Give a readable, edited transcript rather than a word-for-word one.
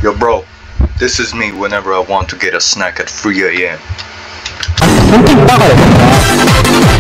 Yo bro, this is me whenever I want to get a snack at 3 AM.